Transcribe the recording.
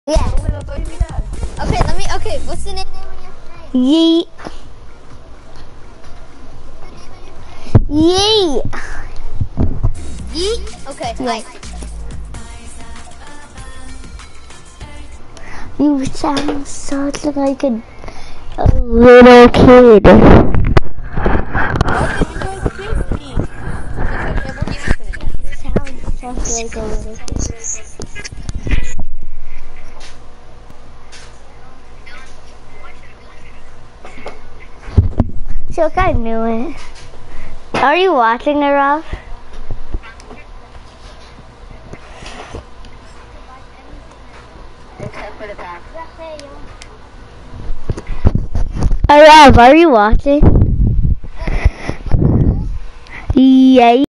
Yeah. Okay, what's the name of your friend? Yeet. Yeet. Yeet? Okay, Yeah. nice. You sound such like a little kid. Sounds just like a little kid. So I knew it. Are you watching it, Rob? Rob, are you watching? Yeah.